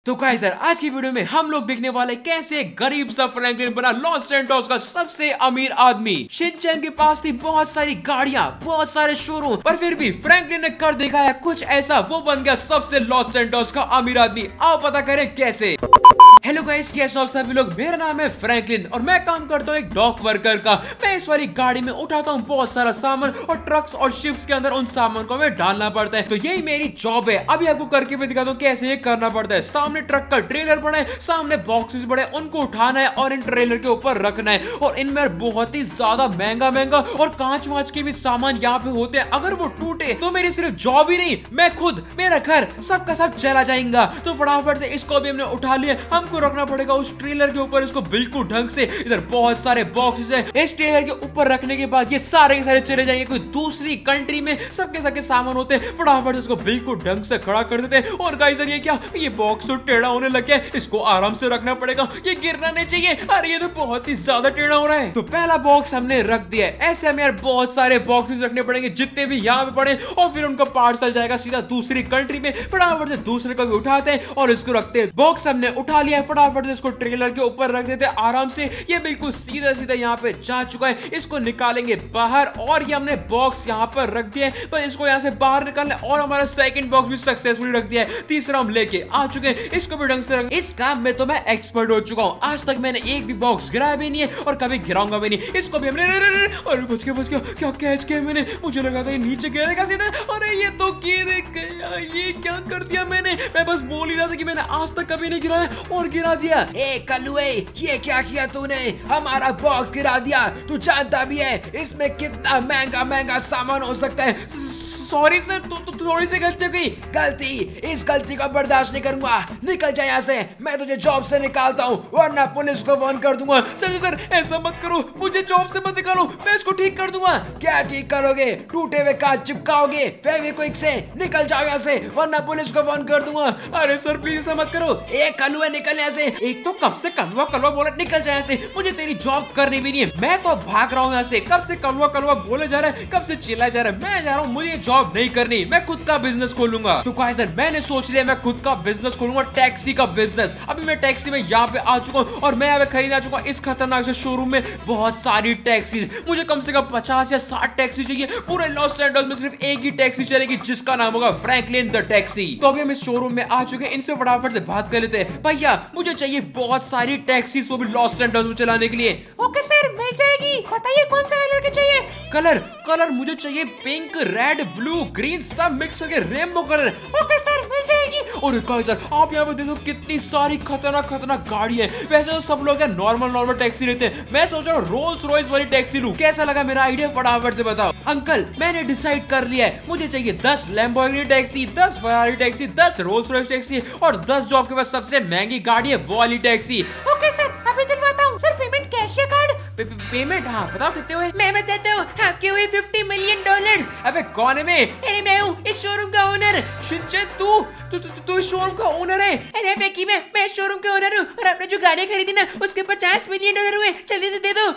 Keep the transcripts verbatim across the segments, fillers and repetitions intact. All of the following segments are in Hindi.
तो गाइस यार आज की वीडियो में हम लोग देखने वाले कैसे गरीब सा फ्रैंकलिन बना लॉस सैंटोस का सबसे अमीर आदमी। शिनचैन के पास थी बहुत सारी गाड़ियां, बहुत सारे शोरूम, पर फिर भी फ्रैंकलिन ने कर दिखाया कुछ ऐसा, वो बन गया सबसे लॉस सैंटोस का अमीर आदमी। आओ पता करें कैसे। हेलो गाइस, कैसे हो आप सभी लोग। मेरा नाम है फ्रैंकलिन और मैं काम करता हूँ एक डॉक वर्कर का। मैं इस वाली गाड़ी में उठाता हूँ बहुत सारा सामान और ट्रक्स और शिप्स के अंदर उन सामान को हमें डालना पड़ता है। तो यही मेरी जॉब है। अभी आपको करके भी दिखाता हूँ कैसे ये करना पड़ता है। सामने ट्रक का ट्रेलर पड़ा है, सामने बॉक्सेस पड़े, उनको उठाना है और इन ट्रेलर के ऊपर रखना है। और इनमें बहुत ही ज्यादा महंगा महंगा और कांच वांच के भी सामान यहाँ पे होते हैं। अगर वो टूटे तो मेरी सिर्फ जॉब ही नहीं, मैं खुद, मेरा घर, सबका सब चला जाएगा। तो फटाफट से इसको भी हमने उठा लिया। हमको रखना पड़ेगा उस ट्रेलर के ऊपर इसको बिल्कुल ढंग से। इधर बहुत सारे बॉक्सेस हैं। इस ट्रेलर के ऊपर रखने के बाद ये सारे के सारे चले जाएंगे कोई दूसरी कंट्री में। सबके सबके सामान होते हैं। फटाफट से इसको बिल्कुल ढंग से खड़ा कर देते हैं। और गाइस ये क्या, ये बॉक्स तो टेढ़ा होने लग गया, इसको आराम से रखना पड़ेगा, ये गिरना नहीं चाहिए। अरे ये तो बहुत ही ज्यादा टेढ़ा हो रहा है। तो पहला बॉक्स हमने रख दिया है। ऐसे हमें यार बहुत सारे बॉक्सेस रखने पड़ेंगे जितने भी यहाँ पे पड़े, और फिर उनका पार्सल जाएगा सीधा दूसरी कंट्री में। फटाफट से दूसरे को भी उठाते हैं और इसको रखते हैं। बॉक्स हमने उठा लिया है, फटाफट से इसको ट्रेलर के ऊपर रख देते हैं आराम से। ये बिल्कुल सीधा सीधा यहाँ पे जा चुका है। इसको निकालेंगे बाहर और ये हमने बॉक्स यहाँ पर रख दिया है। बस इसको यहाँ से बाहर निकालना है और हमारा सेकंड बॉक्स भी सक्सेसफुली रख दिया है। तीसरा हम लेके आ चुके हैं, इसको भी ढंग से रख। इस काम में तो मैं एक्सपर्ट हो चुका हूँ। आज तक मैंने एक भी बॉक्स गिराया भी नहीं है और कभी गिराऊंगा भी नहीं। इसको भी हमने, अरे बच गया बच गया, क्या कैच किया मैंने, मुझे लगा था ये नीचे गिरेगा सीधा। अरे ये तो गिर गया, ये क्या कर दिया मैंने। मैं बस बोल ही रहा था कि मैंने आज तक कभी नहीं गिराया और गिरा दिया। ए कल्लुए, ये क्या किया तूने, हमारा बॉक्स गिरा दिया। तू जानता भी है इसमें कितना महंगा महंगा सामान हो सकता है। सॉरी सर, तू तो थोड़ी सी गलती हो गई। गलती, इस गलती को बर्दाश्त नहीं करूंगा। निकल जा यहाँ से, मैं तुझे जॉब से निकालता हूँ वरना पुलिस को फोन कर दूंगा। सर सर ऐसा मत करो, मुझे जॉब से मत निकालो, मैं इसको ठीक कर दूंगा। क्या ठीक करोगे, टूटे हुए कांच चिपकाओगे फेविक्विक से। निकल जाओ यहाँ से वरना पुलिस को फोन कर दूंगा। अरे सर प्लीज ऐसा मत करो। एक कलुआ निकल यहाँ से। एक तो कब से कलुआ कलुआ बोला, निकल जा यहाँ से, मुझे तेरी जॉब करनी भी नहीं है। मैं तो भाग रहा हूँ यहाँ से। कब से कलुआ कलुआ बोले जा रहा है, कब से चिल्लाया जा रहा है। मैं जा रहा हूँ, मुझे जॉब नहीं करनी, मैं खुद का बिजनेस खोलूंगा। तो गाइस सर मैंने सोच लिया मैं खुद का बिजनेस खोलूंगा, टैक्सी का बिजनेस। अभी मैं टैक्सी में यहाँ पे आ चुका हूँ और मैं यहाँ पे खरीद आ चुका हूँ इस खतरनाक से शोरूम में बहुत सारी टैक्सी। मुझे कम से कम पचास या साठ टैक्सी चाहिए। पूरे लॉस सैंटोस में सिर्फ एक ही टैक्सी चलेगी जिसका नाम होगा फ्रैंकलिन द टैक्सी। तो अभी हम इस शोरूम में आ चुके हैं, इनसे फटाफट से बात कर लेते हैं। भैया मुझे चाहिए बहुत सारी टैक्सी, वो भी लॉस सैंटोस में चलाने के लिए। ओके सर, मिल जाएगी। बताइए कौन सा कलर के चाहिए। कलर कलर मुझे चाहिए पिंक, रेड, ब्लू, ग्रीन, सब मिक्स करके रेनबो कलर। ओके सर, मिल जाएगी। और गाइस सर आप यहाँ पे देखो कितनी सारी खतरनाक खतरनाक गाड़ी है। वैसे तो सब लोग नॉर्मल नॉर्मल टैक्सी लेते हैं, मैं सोच रहा हूँ रोल्स रॉयस वाली टैक्सी लूं। कैसा लगा मेरा आइडिया, फटाफट से बताओ। अंकल मैंने डिसाइड कर लिया है, मुझे चाहिए दस लैम्बोर्गिनी टैक्सी, दस फरारी टैक्सी, दस रोल्स रॉयस टैक्सी और दस जो आपके पास सबसे महंगी गाड़ी है वो वाली टैक्सी। ओके सर, अभी दिलवाता हूँ। सर पेमेंट कैश या कार्ड? पे, पे, पेमेंट हाँ बताओ कितने हुए। मैं बताता हूँ, आपके हुए फिफ्टी मिलियन डॉलर्स। अबे कौन है मैं? अरे मैं हूँ इस शोरूम का ओनर। शिनचैन तू तू तू तू इस शोरूम का ओनर है? अरे फेंकी मैं मैं इस शोरूम का ओनर हूँ और आपने जो गाड़ी खरीदी ना उसके पचास मिलियन डॉलर हुए। जल्दी से दे दो।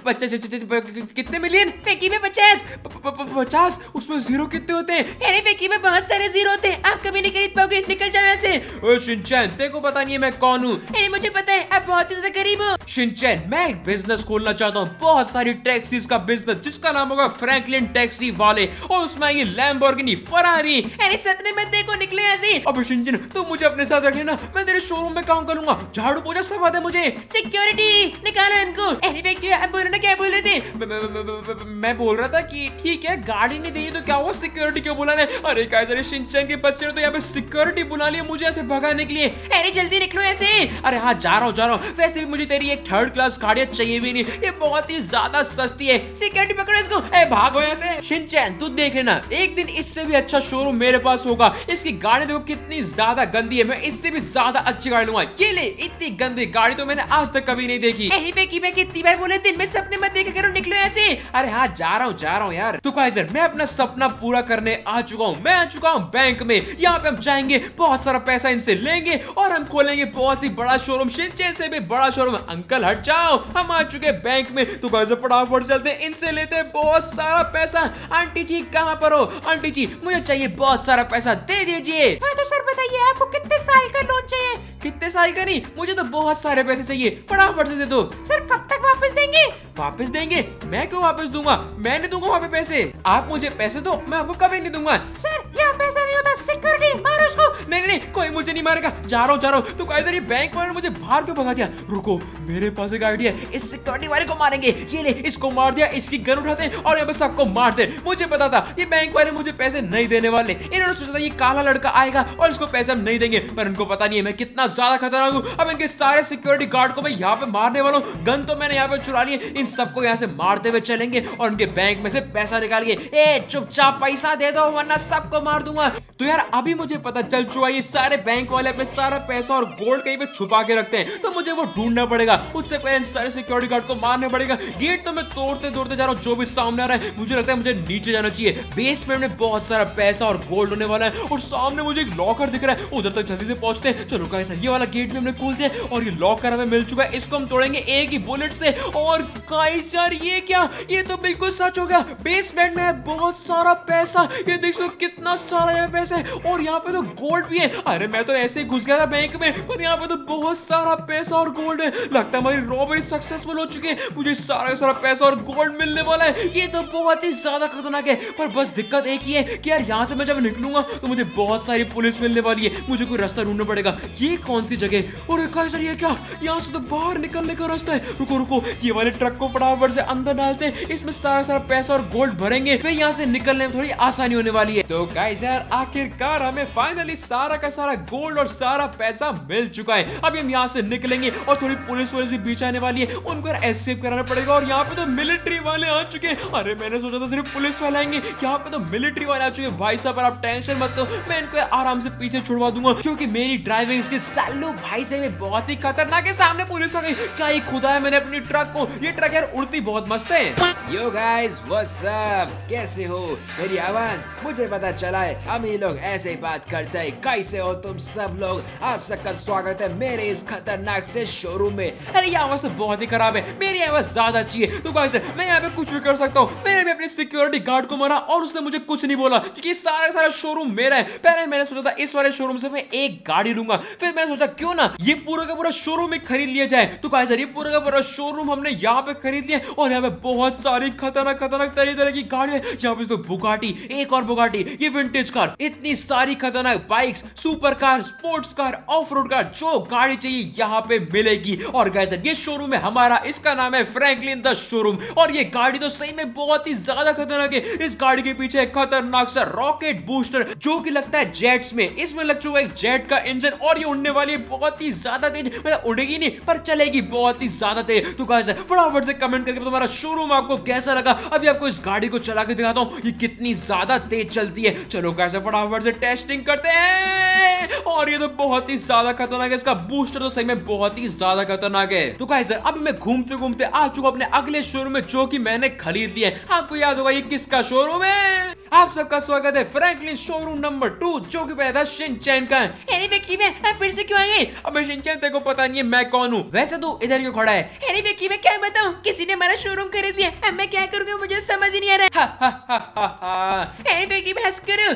कितने मिलियन? फेंकी में पचास। पचास? उसमें जीरो कितने होते हैं? अरे फेंकी में बहुत सारे जीरो होते हैं, आप कभी नहीं खरीद पाओगे। निकल जाओ यहाँ से। ओए शिनचैन तेरे को पता नहीं है मैं कौन हूँ? अरे मुझे पता है, आप बहुत ही ज्यादा गरीब हो। शिनचैन मैं एक बिजनेस खोलना चाहता हूँ, बहुत सारी टैक्सीज का बिजनेस जिसका नाम होगा फ्रैंकलिन टैक्सी वाले, और उसमें ये लैम्बोर्गिनी, फरारी। अरे सपने मत देखो, निकले यहाँ से। अब शिनचैन तू मुझे अपने साथ रख लेना, मैं तेरे शोरूम में काम करूंगा, झाड़ू पोछा सब आता है मुझे। सिक्योरिटी निकालो इनको। अरे व्यक्ति आप बोलो ना, क्या बोल रहे थे? मैं, मैं, मैं, मैं, मैं बोल रहा था कि ठीक है गाड़ी नहीं देनी तो क्या हुआ, सिक्योरिटी क्यों बुलाने? अरे गाइस अरे शिनचैन के बच्चे ने तो यहाँ पे सिक्योरिटी बुला लिया मुझे ऐसे भगाने के लिए। अरे जल्दी निकलो ऐसे। अरे हाँ जा रहा हूँ जा रहा हूँ। वैसे भी मुझे तेरी एक थर्ड क्लास गाड़ी चाहिए भी नहीं, ये बहुत ही ज्यादा सस्ती है। सिक्योरिटी पकड़ो इसको। ए भागो यहाँ से। शिनचैन तू देख लेना, एक दिन इससे भी अच्छा शोरूम मेरे पास होगा। इसकी गाड़ी देखो कितनी ज्यादा गंदी है, मैं इससे भी ज्यादा अच्छी गाड़ी लूंगा। ये ले, इतनी गंदी गाड़ी तो मैंने आज तक कभी नहीं देखी। अरे फेंकी मैं कितनी बार बोले दिन में सपने मत देखा करो, निकलो यहाँ से। अरे हाँ जा रहा हूँ जा रहा हूँ यार। तो गाइस मैं अपना सपना पूरा करने आ चुका हूँ। मैं आ चुका हूँ बैंक में। यहाँ पे हम जाएंगे, बहुत सारा पैसा इनसे लेंगे और हम खोलेंगे बहुत ही बड़ा शोरूम, शिनचैन से भी बड़ा शोरूम। अंकल हट जाओ, हम आ चुके बैंक में। तो गाइस फटाफट चलते हैं, इनसे लेते हैं बहुत सारा पैसा। आंटी जी कहाँ पर हो? आंटी जी मुझे चाहिए बहुत सारा पैसा, दे दीजिए। हाँ तो सर बताइए आपको कितने साल का लोन चाहिए? कितने साल का नहीं, मुझे तो बहुत सारे पैसे चाहिए, फटाफट से दे दो। सर कब तक वापस देंगे? वापस देंगे? मैं क्यों वापस दूंगा? मैं नहीं दूंगा वहाँ पे पैसे। आप मुझे पैसे दो, मैं आपको कभी नहीं दूंगा। सर यहाँ पैसा नहीं होता, सिक्योरिटी मारो उसको। नहीं नहीं कोई मुझे नहीं मारेगा, जा रहा हूँ जा रहा हूँ। तो गाइस ये बैंक वाले ने मुझे बाहर क्यों भगा दिया? रुको मेरे पास एक आइडिया, इस सिक्योरिटी वाले को मारेंगे। ये ले इसको मार दिया, इसकी गन उठाते हैं और यहाँ पे सबको मारते हैं। मुझे पता था ये बैंक वाले मुझे पैसे नहीं देने वाले। इन्होंने सोचा था ये काला लड़का आएगा और इसको पैसे हम नहीं देंगे, पर इनको पता नहीं है मैं कितना ज्यादा खतरनाक हूँ। अब इनके सारे सिक्योरिटी गार्ड को मैं यहाँ पे मारने वाला हूँ। गन तो मैंने यहाँ पे चुरा ली है, इन सबको यहाँ से मारते हुए चलेंगे और उनके बैंक में से पैसा निकाल के, ए चुपचाप पैसा दे दो वरना सबको मार दूंगा। तो यार अभी मुझे पता चल चुका है ये सारे बैंक वाले अपने सारा पैसा और गोल्ड कहीं पे छुपा के रखते हैं, तो मुझे वो ढूंढना पड़ेगा। उससे पहले सारे सिक्योरिटी गार्ड को मारने पड़ेगा। गेट तो मैं तोड़ते तोड़ते जा रहा हूँ, जो भी सामने आ रहा है मुझे लगता है मुझे नीचे जाना चाहिए। बेसमेंट में बहुत सारा पैसा और गोल्ड होने वाला है और सामने मुझे एक लॉकर दिख रहा है, उधर तक जल्दी से पहुंचते हैं। चलो गाइस ये वाला गेट भी हमने खोल दिया और ये लॉकर हमें मिल चुका है, इसको हम तोड़ेंगे एक ही बुलेट से। और गाइस यार ये क्या, ये तो बिल्कुल सच हो गया। बेसमेंट में है बहुत सारा पैसा, ये देख सकते हो कितना सारा यहाँ पैसा है और यहाँ पे तो गोल्ड भी है। अरे मैं तो ऐसे ही घुस गया था बैंक में, पर यहाँ पे तो बहुत सारा पैसा और गोल्ड है। लगता है हमारी रॉबरी सक्सेसफुल हो चुकी है, मुझे सारा सारा पैसा और गोल्ड मिलने वाला है। ये तो बहुत ही ज्यादा खतरनाक है, पर बस दिक्कत एक ही है कि यार यहाँ से मैं जब निकलूंगा तो मुझे बहुत सारी पुलिस मिलने वाली है, मुझे कोई रास्ता ढूंढना पड़ेगा। ये कौन सी जगह? और गाइस ये क्या, यहाँ से तो बाहर निकलने का रास्ता है। रुको रुको ये वाले ट्रक को फटाफट से अंदर डालते हैं, इसमें सारा सारा पैसा और गोल्ड भरेंगे, फिर यहाँ से निकलने में थोड़ी आसानी होने वाली है। तो गाइस यार आखिरकार हमें फाइनली सारा का सारा गोल्ड और सारा पैसा मिल चुका है। अभी हम यहाँ से निकलेंगे और थोड़ी पुलिस पुलिस भी बीच आने वाली है, उनको एस्केप कराना पड़ेगा। और यहाँ पे तो मिलिट्री वाले आ चुके हैं। अरे मैंने सोचा था सिर्फ पुलिस वाले आएंगे, यहाँ पे तो मिलिट्री वाले आ चुके हैं। भाई साहब आप टेंशन मत लो, मैं इनको आराम से पीछे छुड़वा दूंगा, क्योंकि मेरी ड्राइविंग स्किल सालू भाई से भी बहुत ही खतरनाक है। सामने पुलिस आ गई, क्या ही खुदा है मैंने अपनी ट्रक को, ये ट्रक यार उड़ती बहुत मस्त है। यो गाइस व्हाट्स अप, कैसे हो? मेरी आवाज मुझे पता चला है, हम ये लोग ऐसे ही बात करते हैं। कैसे हो तुम सब लोग? आप सबका स्वागत है मेरे इस खतरनाक से शोरूम में। अरे ये आवाज तो बहुत ही खराब है, मेरी आवाज ज्यादा अच्छी है। तो गाइस मैं यहाँ पे कुछ भी कर सकता हूँ। मैंने भी अपने सिक्योरिटी गार्ड को मारा और उसने मुझे कुछ नहीं बोला, क्योंकि सारा सारा शोरूम मेरा है। पहले मैंने सोचा था इस वाले शोरूम से मैं एक गाड़ी लूंगा, फिर मैंने सोचा क्यों ना ये पूरा का पूरा शोरूम ही खरीद लिया जाए। तो गाइस ये पूरा का पूरा शोरूम हमने यहाँ पे खरीद लिया और यहाँ पे बहुत सारी खतरनाक खतरनाक तरह तरह की गाड़ियां। यहाँ पे तो बुगाटी, एक और बुगाटी, ये विंटेज कार, इतनी सारी खतरनाक bikes, super car, sports car, off road car, जो गाड़ी चाहिए यहाँ पे मिलेगी। और गाइस ये शोरूम है हमारा, इसका नाम है फ्रैंकलिन द शोरूम। और ये गाड़ी तो सही में बहुत ही ज्यादा खतरनाक है। इस गाड़ी के पीछे एक खतरनाक सा रॉकेट बूस्टर जो कि लगता है जेट्स में, इसमें लग चुका है एक जेट का इंजन और ये उड़ने वाली है बहुत ही ज्यादा तेज। मतलब उड़ेगी नहीं पर चलेगी बहुत ही ज्यादा तेज। तो गाइस फटाफट से कमेंट करके तुम्हारा शोरूम आपको कैसा लगा। अभी आपको इस गाड़ी को चला के दिखाता हूँ ये कितनी ज्यादा तेज चलती है। चलो गाइस फटाफट से टेस्टिंग करते हैं। और ये तो बहुत ही ज्यादा खतरनाक है, इसका बूस्टर तो सही में बहुत ही ज्यादा खतरनाक है। तो गाइस अभी मैं घूमते घूमते आ चुका अपने अगले शोरूम में, जो कि मैंने खरीद लिया है। आपको याद होगा ये किसका शोरूम है? आप सबका स्वागत है फ्रैंकलिन शोरूम नंबर टू, जो कि पैदा शिनचैन का है। अरे विक्की मैं आप फिर से क्यों आ गए? अबे शिनचैन तेरे को पता नहीं है मैं कौन हूँ? वैसे तू इधर क्यों खड़ा है? अरे विक्की मैं क्या बताऊं, किसी ने हमारा शोरूम खरीद लिया, अब मैं क्या करूंगा मुझे समझ नहीं आ रहा है। अरे विक्की मैं हंस करूं?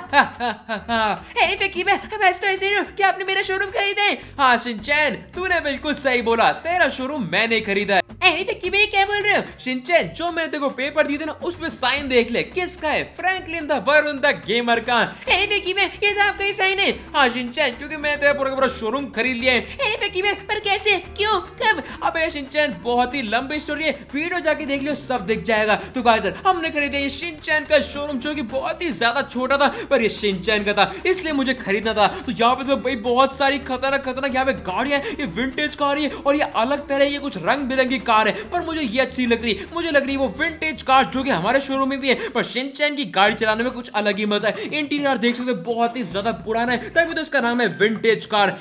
अरे विक्की मैं हंस तो ऐसे ही हूं, क्या आपने मेरा शोरूम खरीदा है? हाँ शिनचैन तूने बिल्कुल सही बोला, तेरा शोरूम मैंने खरीदा है। अरे विक्की मैं क्या बोल रहे हो? शिनचैन जो मैंने तेरे को पेपर दिए थे ना उस पे साइन देख ले, किसका है? Franklin the Varun the gamer का। अरे विक्की मैं ये तो आपका ही साइन है। हाँ शिनचैन क्योंकि मैंने तेरा पूरा पूरा शोरूम खरीद लिया है। अरे विक्की मैं पर कैसे, क्यों, कब? अबे शिनचैन बहुत ही लंबी स्टोरी है, वीडियो जाके देख लियो सब दिख जाएगा। तो गाइस हमने खरीदा ये शिनचैन का शोरूम, जो कि बहुत ही ज्यादा छोटा था पर ये शिनचैन का था, इसलिए मुझे खरीदना था। तो यहाँ पे तो भाई बहुत सारी खतरनाक खतरनाक यहाँ पे गाड़ियां है, ये विंटेज कार है और ये अलग तरह की कुछ रंग बिरंगी कार है, पर मुझे ये अच्छी लग रही, मुझे लग रही है वो विंटेज कार जो कि हमारे शोरूम में भी है। पर शिनचैन की गाड़ी चलाने में कुछ अलग ही मजा है। इंटीरियर देख सकते हो बहुत ही ज्यादा पुराना है, तभी तो इसका नाम है विंटेज कार। अरे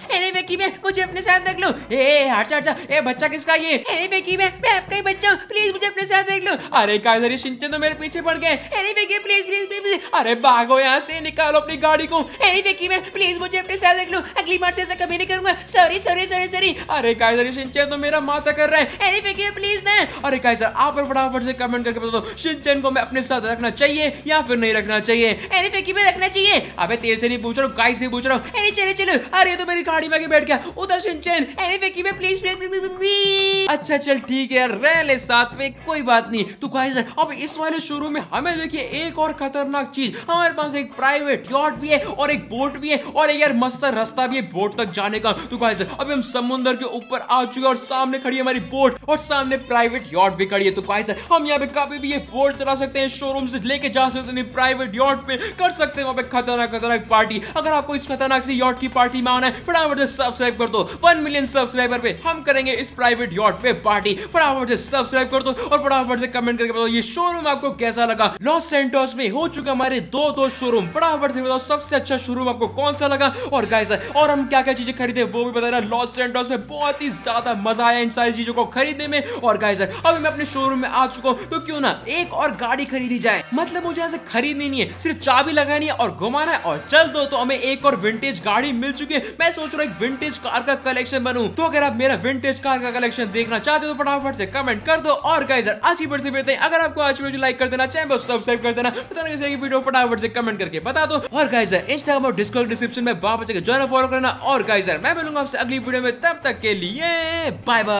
फेकी में मुझे अपने साथ रख लो। ए हट हट ए बच्चा किसका ये? अरे फेकी में मैं आपका ही बच्चा हूँ, प्लीज मुझे अपने साथ रख लो। अरे काइजर, ये शिनचैन तो मेरे पीछे पड़ गए। अरे फेकी प्लीज प्लीज प्लीज। अरे भागो यहाँ से, निकालो अपनी गाड़ी को। अरे फेकी में प्लीज मुझे अपने साथ रख लो, अगली बार से ऐसा कभी नहीं करूंगा। Sorry sorry sorry sorry. अरे काइजर, ये शिनचैन तो मेरा माथा कर रहा है। अरे फेकी में प्लीज ना। अरे काइजर, आप फटाफट से कमेंट करके बता दो शिनचैन को मैं अपने साथ रखना चाहिए या फिर नहीं रखना चाहिए। अरे फेकी में रखना चाहिए। अबे तेरे से नहीं पूछ रहा हूँ, गाइस से पूछ रहा हूँ। अरे चलो चलो। अरे तो मेरी गाड़ी में आके बैठ गया, उधर शिनचैन। अरे फेकी में प्लीज प्लीज प्लीज। अच्छा चल ठीक है यार, रह ले साथ में, कोई बात नहीं। तो गाइस अब इस वाले शोरूम में हमें देखिए एक और खतरनाक चीज, हमारे पास एक प्राइवेट यॉट भी है और एक बोट भी है और एक यार मस्त रास्ता भी है बोट तक जाने का। तो गाइस अभी हम समुद्र के ऊपर आ चुके हैं और सामने खड़ी है हमारी बोट और सामने प्राइवेट यॉट भी खड़ी है। तो गाइस हम यहाँ पे कभी भी ये बोट चला सकते हैं, शोरूम से लेके जा सकते हैं प्राइवेट यॉट पे, कर सकते हैं वहाँ पे खतरनाक खतरनाक पार्टी। अगर आपको इस खतरनाक सी यॉट की पार्टी में आना है, फटाफट से सब्सक्राइब कर दो। वन मिलियन सब्सक्राइबर पे हम करेंगे इस प्राइवेट यॉट पे पार्टी। फटाफट से सब्सक्राइब कर दो और फटाफट से कमेंट करके बताओ ये शोरूम आपको कैसा लगा। लॉस सैंटोस में हो चुका हमारे दो दो शोरूम, फटाफट से बताओ सबसे अच्छा शोरूम आपको कौन सा लगा। और गाइस और हम क्या क्या चीजें खरीदे वो भी बताना। लॉस सैंटोस में बहुत ही ज्यादा मजा आया इन सारी चीजों को खरीदने में। और गाइस अभी मैं अपने शोरूम में आ चुका हूं, तो क्यों ना एक और गाड़ी खरीदी जाए। मतलब मुझे ऐसे खरीदनी नहीं है, सिर्फ चाबी लगानी है और घुमाना है और चल दो, तो हमें एक और विंटेज गाड़ी मिल चुकी है। मैं सोच रहा हूं एक विंटेज कार का कलेक्शन बनूं। तो अगर आप मेरा विंटेज कार का कलेक्शन देखना चाहते हो तो फटाफट से कमेंट कर दो। और गाइस आज की वीडियो से बेहतर अगर आपको आज की वीडियो लाइक कर देना, चैनल को सब्सक्राइब कर देना, पता नहीं कैसे वीडियो फटाफट से कमेंट करके बता दो। और गाइस इंस्टाग्राम और डिस्कॉर्ड डिस्क्रिप्शन में वहां पर जाकर ज्वाइन फॉलो करना। और गाइस मैं मिलूंगा आपसे अगली वीडियो में, तब तक के लिए बाय बाय।